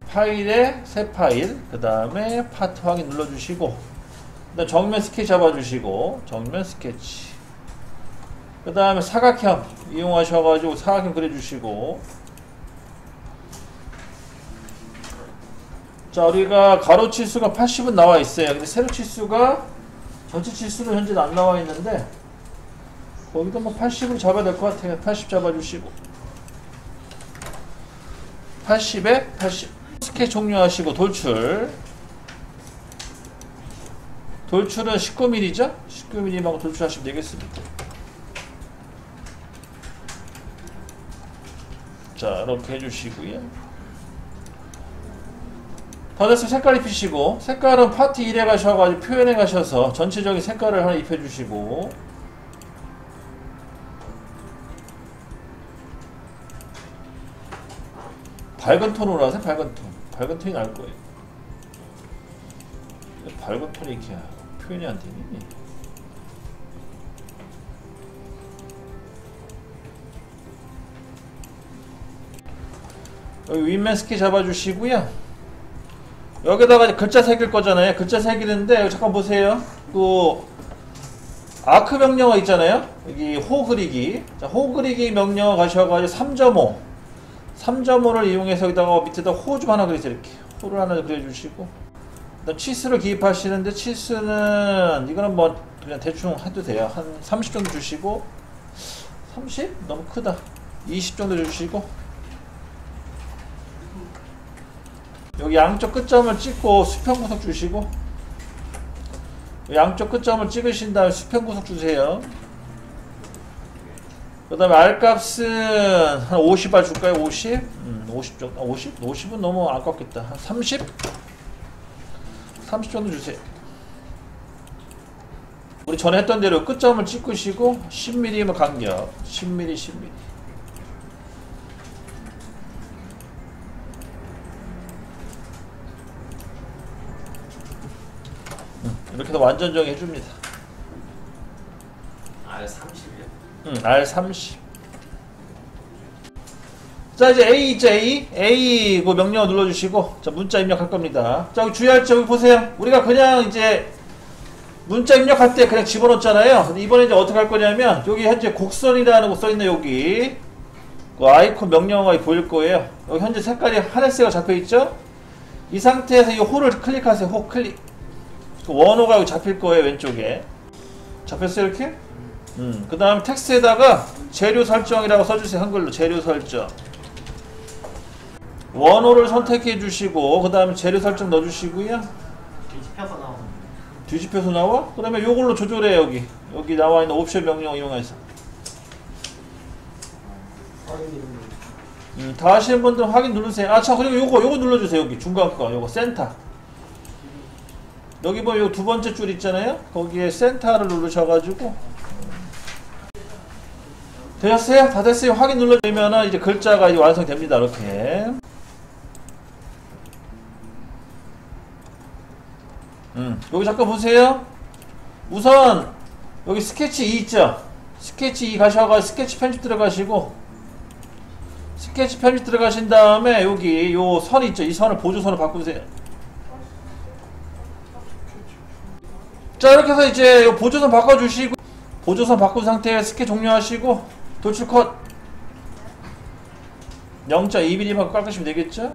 파일에 새 파일, 그 다음에 파트 확인 눌러주시고, 그다음 정면 스케치 잡아주시고, 정면 스케치. 그 다음에 사각형 이용하셔가지고 사각형 그려주시고, 자, 우리가 가로 치수가 80은 나와 있어요. 근데 세로 치수가 전체 치수는 현재 안 나와 있는데, 거기도 뭐 80으로 잡아야 될 것 같아요. 80 잡아주시고, 80에 80. 스케치 종료하시고 돌출. 돌출은 19mm죠? 19mm만 돌출하시면 되겠습니다. 자, 이렇게 해주시고요. 다 됐으면 색깔 입히시고, 색깔은 파트 1에 가셔가지고 표현해 가셔서 전체적인 색깔을 하나 입혀주시고, 밝은 톤으로 하세요. 밝은 톤. 밝은 톤이 나을 거예요. 밝은 톤이 이렇게 표현이 안 되니? 여기 윗면 스키 잡아주시고요. 여기다가 이제 글자 새길 거잖아요. 글자 새기는데 여기 잠깐 보세요. 그 아크 명령어 있잖아요. 여기 호 그리기. 자, 호 그리기 명령어 가셔가지고 3.5. 3.5를 이용해서 여기다가 밑에다 호 좀 하나 그리세요. 이렇게 호를 하나 그려주시고, 그다음 치수를 기입하시는데, 치수는 이거는 뭐 그냥 대충 해도 돼요. 한 30 정도 주시고, 30? 너무 크다. 20 정도 주시고, 여기 양쪽 끝점을 찍고 수평 구석 주시고, 양쪽 끝점을 찍으신 다음에 수평 구석 주세요. 그 다음에 R값은 한 50알 줄까요? 50? 50 정도. 50? 50은 너무 아깝겠다. 한 30? 30 정도 주세요. 우리 전에 했던 대로 끝점을 찍으시고 10mm면 간격. 10mm, 10mm. 이렇게 해서 완전 정의해줍니다. R30이요? R30. 자, 이제 A 있죠, A 그 명령어 눌러주시고, 자, 문자 입력할 겁니다. 자, 여기 주의할 점, 여기 보세요. 우리가 그냥 이제 문자 입력할 때 그냥 집어넣었잖아요. 근데 이번에 이제 어떻게 할 거냐면, 여기 현재 곡선이라는 거 써있네, 여기. 그 아이콘 명령어가 보일 거예요. 여기 현재 색깔이 하늘색으로 잡혀있죠? 이 상태에서 이 호를 클릭하세요. 호 클릭. 그 원호가 여기 잡힐 거예요, 왼쪽에. 잡혔어요, 이렇게? 그 다음에 텍스트에다가 재료 설정이라고 써주세요. 한글로 재료 설정. 원호를 선택해 주시고, 그 다음에 재료 설정 넣어주시고요. 뒤집혀서 나오는. 뒤집혀서 나와? 그러면 요걸로 조절해. 여기 나와 있는 옵션 명령 이용해서. 다 하시는 분들은 확인 누르세요. 아, 자, 그리고 요거 눌러주세요. 여기 중간 거, 요거 센터. 여기 보면 요 두 번째 줄 있잖아요. 거기에 센터를 누르셔가지고. 되셨어요? 다 됐어요. 확인 눌러주면은 이제 글자가 이제 완성됩니다. 이렇게. 여기 잠깐 보세요. 우선 여기 스케치 2 있죠? 스케치 2 가셔가지고 스케치 편집 들어가시고, 스케치 편집 들어가신 다음에 여기 요 선 있죠? 이 선을 보조선으로 바꾸세요. 자, 이렇게 해서 이제 요 보조선 바꿔주시고, 보조선 바꾼 상태에 스케치 종료하시고 돌출 컷 0.2mm만 깎으시면 되겠죠?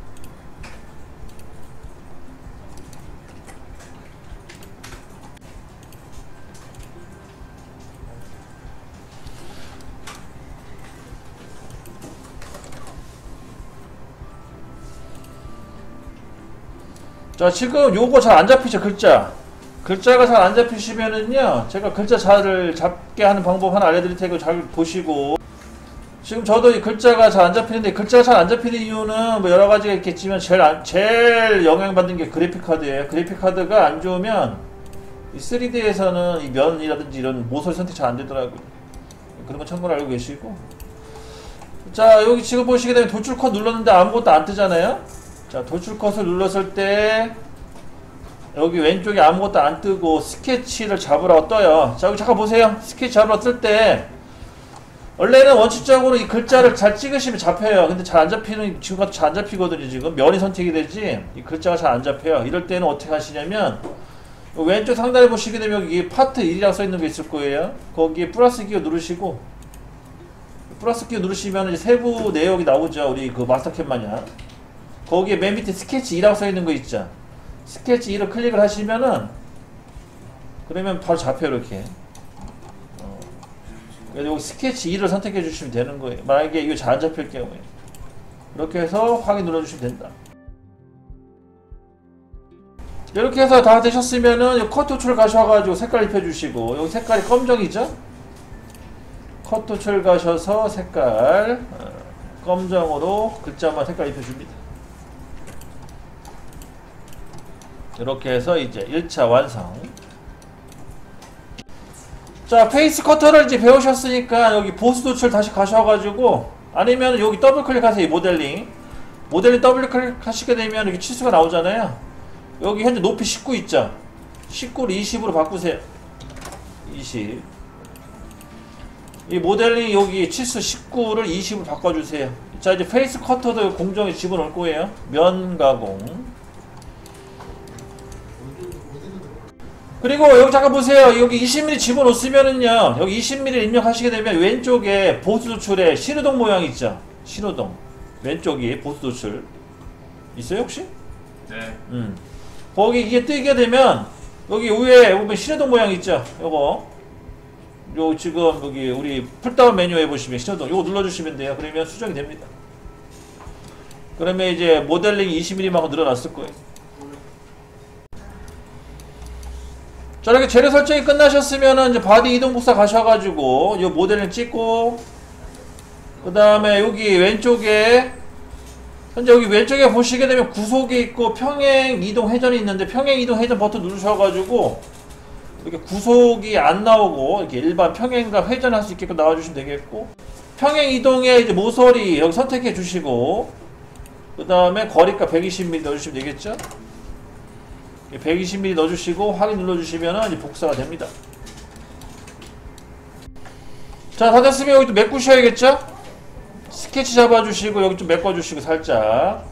자, 지금 요거 잘 안 잡히죠, 글자가 잘 안 잡히시면은요, 제가 글자 잘 잡게 하는 방법 하나 알려드릴 테니까 잘 보시고. 지금 저도 이 글자가 잘 안 잡히는데, 글자가 잘 안 잡히는 이유는 뭐 여러 가지가 있겠지만 제일 영향받는 게 그래픽카드예요. 그래픽카드가 안 좋으면 이 3D에서는 이 면이라든지 이런 모서리 선택 잘 안 되더라고요. 그런 건 참고로 알고 계시고. 자, 여기 지금 보시게 되면 돌출 컷 눌렀는데 아무것도 안 뜨잖아요. 자, 돌출 컷을 눌렀을 때 여기 왼쪽에 아무것도 안 뜨고 스케치를 잡으라고 떠요. 자, 여기 잠깐 보세요. 스케치 잡으라고 뜰 때 원래는 원칙적으로 이 글자를 잘 찍으시면 잡혀요. 근데 잘 안 잡히는, 지금 같이 잘 안 잡히거든요. 지금 면이 선택이 되지 이 글자가 잘 안 잡혀요. 이럴 때는 어떻게 하시냐면 왼쪽 상단에 보시게 되면 여기 파트 1이라고 써있는 게 있을 거예요. 거기에 플러스 기호 누르시고, 플러스 기호 누르시면 이제 세부 내역이 나오죠. 우리 그 마스터캡 마냥. 거기에 맨 밑에 스케치 2라고 써있는 거 있죠. 스케치 2를 클릭을 하시면은, 그러면 바로 잡혀요. 이렇게. 그래서 여기 스케치 2를 선택해 주시면 되는 거예요. 만약에 이거 잘 안 잡힐 경우에. 이렇게 해서 확인 눌러주시면 된다. 이렇게 해서 다 되셨으면은 컷 도출 가셔가지고 색깔 입혀주시고, 여기 색깔이 검정이죠? 컷 도출 가셔서 색깔 검정으로 글자만 색깔 입혀줍니다. 이렇게 해서 이제 1차 완성. 자, 페이스 커터를 이제 배우셨으니까 여기 보스 도출 다시 가셔가지고, 아니면 여기 더블 클릭하세요. 이 모델링 더블 클릭하시게 되면 여기 치수가 나오잖아요. 여기 현재 높이 19 있죠? 19를 20으로 바꾸세요. 20. 이 모델링 여기 치수 19를 20으로 바꿔주세요. 자, 이제 페이스 커터도 공정에 집어넣을 거예요. 면 가공. 그리고 여기 잠깐 보세요. 여기 20mm 집어넣으면은요, 여기 20mm 입력하시게 되면 왼쪽에 보스 도출에 신호등 모양 있죠? 신호등. 왼쪽이 보스 도출. 있어요, 혹시? 네. 거기 이게 뜨게 되면 여기 위에 보면 신호등 모양 있죠? 요거. 요 지금 여기 우리 풀다운 메뉴에 보시면 신호등 요거 눌러주시면 돼요. 그러면 수정이 됩니다. 그러면 이제 모델링이 20mm만큼 늘어났을 거예요. 자, 이렇게 재료 설정이 끝나셨으면은 이제 바디 이동 복사 가셔가지고 요 모델링 찍고, 그 다음에 여기 왼쪽에 현재 여기 왼쪽에 보시게 되면 구속이 있고 평행 이동 회전이 있는데, 평행 이동 회전 버튼 누르셔가지고 이렇게 구속이 안 나오고 이렇게 일반 평행과 회전할 수 있게끔 나와주시면 되겠고, 평행 이동에 이제 모서리 여기 선택해 주시고, 그 다음에 거리값 120mm 넣어주시면 되겠죠? 120mm 넣어주시고 확인 눌러주시면 이제 복사가 됩니다. 자, 다 됐으면 여기 또 메꾸셔야겠죠? 스케치 잡아주시고 여기 좀 메꿔주시고 살짝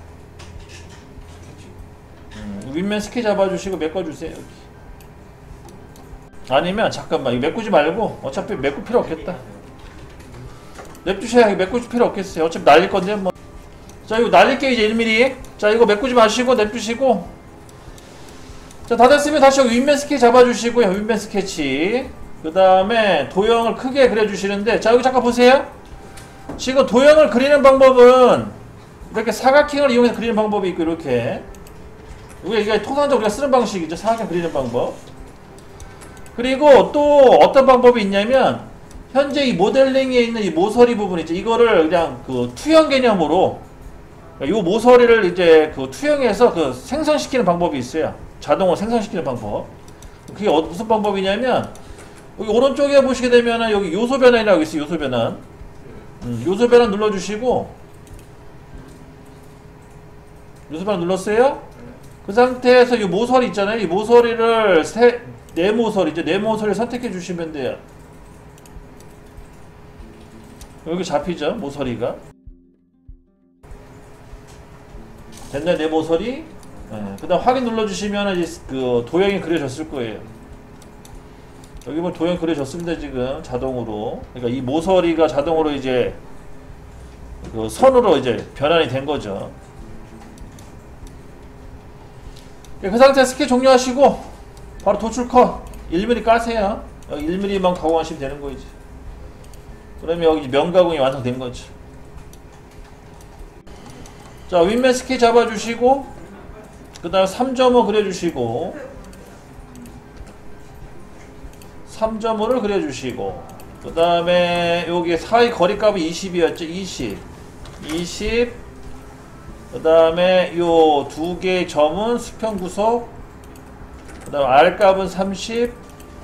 윗면 스케치 잡아주시고 메꿔주세요. 여기. 아니면 잠깐만 이거 메꾸지 말고, 어차피 메꿀 필요 없겠다. 냅두셔야 메꿀 필요 없겠어요. 어차피 날릴 건데 뭐. 자, 이거 날릴게 이제 1mm. 자, 이거 메꾸지 마시고 냅두시고, 자, 다 됐으면 다시 여기 윗면 스케치 잡아주시고요. 윗면 스케치. 그 다음에 도형을 크게 그려주시는데, 자, 여기 잠깐 보세요. 지금 도형을 그리는 방법은 이렇게 사각형을 이용해서 그리는 방법이 있고, 이렇게 이게 통상적으로 우리가 쓰는 방식이죠. 사각형 그리는 방법. 그리고 또 어떤 방법이 있냐면, 현재 이 모델링에 있는 이 모서리 부분 있죠. 이거를 그냥 그 투영 개념으로, 이 모서리를 이제 그 투영해서 그 생성시키는 방법이 있어요. 자동으로 생성시키는 방법. 그게 무슨 방법이냐면, 여기 오른쪽에 보시게 되면은 여기 요소 변환이라고 있어요. 요소 변환. 요소 변환 눌러주시고, 요소 변환 눌렀어요? 그 상태에서 이 모서리 있잖아요. 이 모서리를 네 모서리죠. 네 모서리를 선택해 주시면 돼요. 여기 잡히죠? 모서리가. 됐나요? 네 모서리? 네. 그 다음 확인 눌러주시면 이제 그 도형이 그려졌을 거예요. 여기 보면 도형 그려졌습니다. 지금 자동으로. 그러니까 이 모서리가 자동으로 이제 그 선으로 이제 변환이 된 거죠. 그 상태에서 스케치 종료하시고 바로 도출 컷 1mm 까세요. 여기 1mm만 가공하시면 되는 거지. 그러면 여기 면 가공이 완성된 거죠. 자, 윗면 스케치 잡아주시고, 그 다음 3.5 그려주시고, 3.5를 그려주시고, 그 다음에 여기 사이 거리값은 20이었죠. 20. 그 다음에 요 두 개의 점은 수평 구속, 그 다음 R값은 30,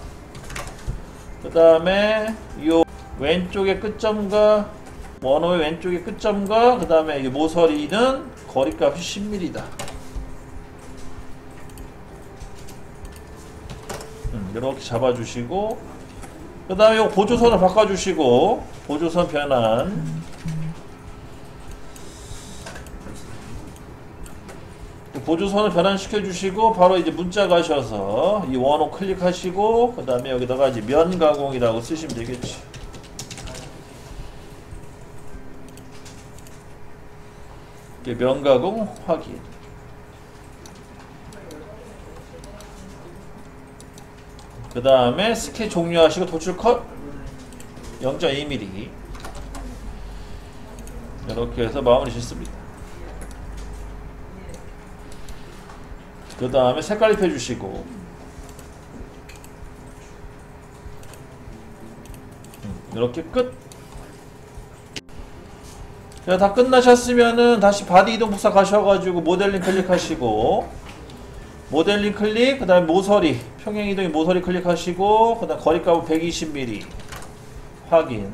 그 다음에 요 왼쪽의 끝점과 원호의 왼쪽의 끝점과 그 다음에 이 모서리는 거리값이 10mm다. 이렇게 잡아주시고, 그 다음에 요 보조선을 바꿔주시고, 보조선 변환. 보조선을 변환시켜 주시고, 바로 이제 문자 가셔서 이 원호 클릭하시고, 그 다음에 여기다가 이제 면 가공이라고 쓰시면 되겠지. 면 가공 확인. 그 다음에 스케치 종료하시고 도출 컷 0.2mm 이렇게 해서 마무리 짓습니다. 그 다음에 색깔 입혀주시고, 이렇게 끝. 자, 다 끝나셨으면은 다시 바디 이동 복사 가셔가지고 모델링 클릭하시고, 모델링 클릭, 그 다음에 모서리, 평행 이동의 모서리 클릭하시고, 그 다음 거리값은 120mm 확인.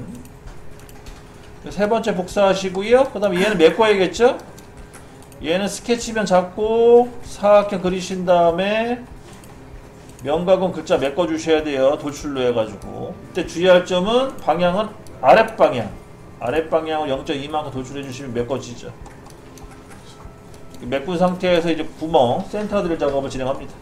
세 번째 복사하시고요. 그 다음에 얘는 메꿔야겠죠? 얘는 스케치면 잡고 사각형 그리신 다음에 면각은 글자 메꿔 주셔야 돼요. 돌출로 해가지고. 이때 주의할 점은 방향은 아랫방향. 아랫방향으로 0.2만큼 돌출해 주시면 메꿔지죠. 메꾼 상태에서 이제 구멍, 센터 드릴 작업을 진행합니다.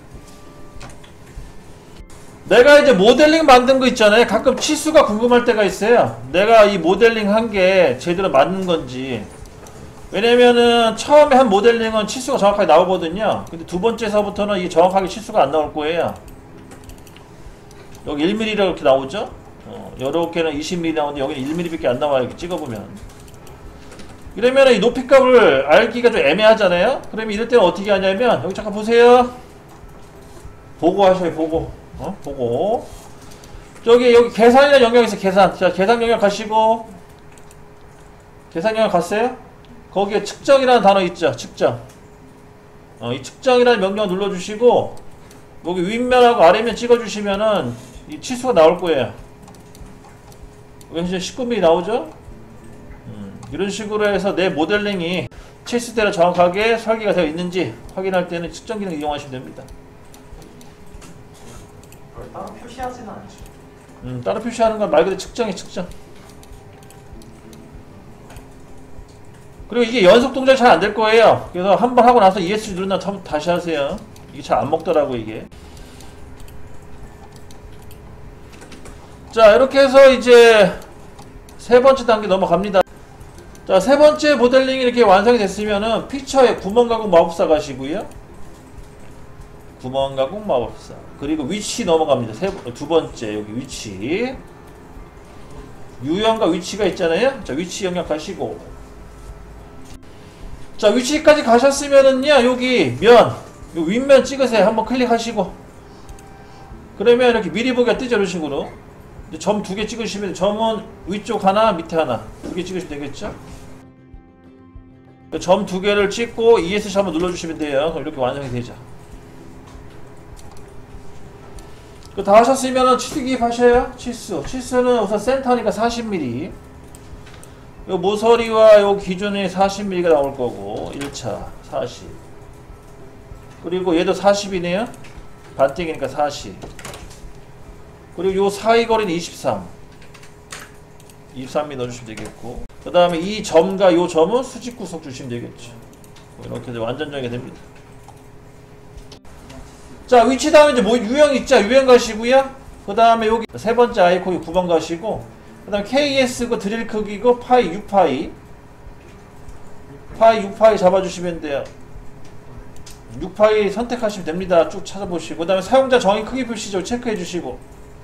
내가 이제 모델링 만든 거 있잖아요. 가끔 치수가 궁금할 때가 있어요. 내가 이 모델링 한 게 제대로 맞는 건지. 왜냐면은 처음에 한 모델링은 치수가 정확하게 나오거든요. 근데 두 번째서부터는 이게 정확하게 치수가 안 나올 거예요. 여기 1mm라고 이렇게 나오죠? 요렇게는 20mm 나오는데 여기는 1mm 밖에 안 나와요. 이렇게 찍어보면. 이러면 이 높이값을 알기가 좀 애매하잖아요? 그러면 이럴 때는 어떻게 하냐면, 여기 잠깐 보세요. 보고 하셔요, 보고. 보고. 여기 계산이라는 영역이 있어요, 계산. 자, 계산 영역 가시고, 계산 영역 갔어요? 거기에 측정이라는 단어 있죠, 측정. 이 측정이라는 명령 눌러주시고, 여기 윗면하고 아래면 찍어주시면은 이 치수가 나올 거예요. 여기 이제 19mm 나오죠? 이런 식으로 해서 내 모델링이 치수대로 정확하게 설계가 되어 있는지 확인할 때는 측정 기능 이용하시면 됩니다. 따로 표시하지는 않죠. 따로 표시하는 건 말 그대로 측정이 측정. 그리고 이게 연속 동작이 잘 안 될 거예요. 그래서 한번 하고 나서 ESC 누른 다음 다시 하세요. 이게 잘 안 먹더라고, 이게. 자, 이렇게 해서 이제 세 번째 단계 넘어갑니다. 자, 세 번째 모델링이 이렇게 완성이 됐으면은 피처에 구멍 가공 마법사 가시고요. 구멍 가공 마법사. 그리고 위치 넘어갑니다. 두 번째, 여기 위치. 유형과 위치가 있잖아요. 자, 위치 영역 가시고. 자, 위치까지 가셨으면은요, 여기 면, 요 윗면 찍으세요. 한번 클릭하시고. 그러면 이렇게 미리 보기가 뜨죠, 이런 식으로. 점 2개 찍으시면, 점은 위쪽 하나, 밑에 하나. 2개 찍으시면 되겠죠? 점 2개를 찍고 ESC 한번 눌러주시면 돼요. 그럼 이렇게 완성이 되죠. 다 하셨으면은 치수 기입하셔요. 치수는 우선 센터니까 40mm. 요 모서리와 요 기준이 40mm가 나올 거고, 1차 40. 그리고 얘도 40이네요. 반띵이니까 40. 그리고 요 사이 거리는 23. 23mm 넣어주시면 되겠고, 그 다음에 이 점과 요 점은 수직 구석 주시면 되겠죠. 이렇게 완전 정리가 됩니다. 자, 위치 다음에 이제 뭐 유형 있죠? 유형 가시고요. 그 다음에 여기 세 번째 아이콘이 9번 가시고, 그 다음에 KS고 드릴 크기고 파이 6파이. 파이 6파이 잡아주시면 돼요. 6파이 선택하시면 됩니다. 쭉 찾아보시고, 그 다음에 사용자 정의 크기 표시죠. 체크해 주시고,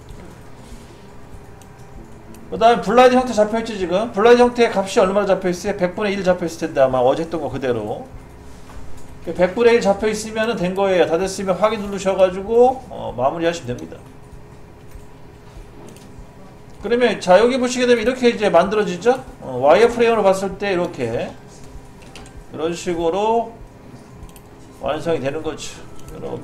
그 다음에 블라이드 형태 잡혀있지. 지금 블라이드 형태의 값이 얼마나 잡혀있어요? 100분의 1 잡혀있을 텐데, 아마 어제 했던 거 그대로 100분의 1 잡혀있으면 된 거예요. 다 됐으면 확인 누르셔가지고 마무리 하시면 됩니다. 그러면 자, 여기 보시게 되면 이렇게 이제 만들어지죠. 와이어프레임으로 봤을 때 이렇게 이런 식으로 완성이 되는 거죠. 이렇게.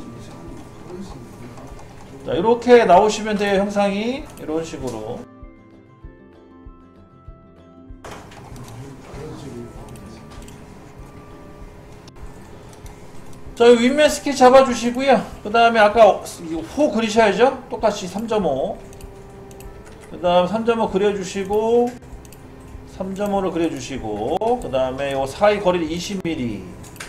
자, 이렇게 나오시면 돼요. 형상이 이런 식으로. 자, 윗면 스케치 잡아주시고요. 그 다음에 아까 호 그리셔야죠. 똑같이 3.5. 다음 3.5 그려주시고 3.5를 그려주시고 그 다음에 요 사이 거리를 20mm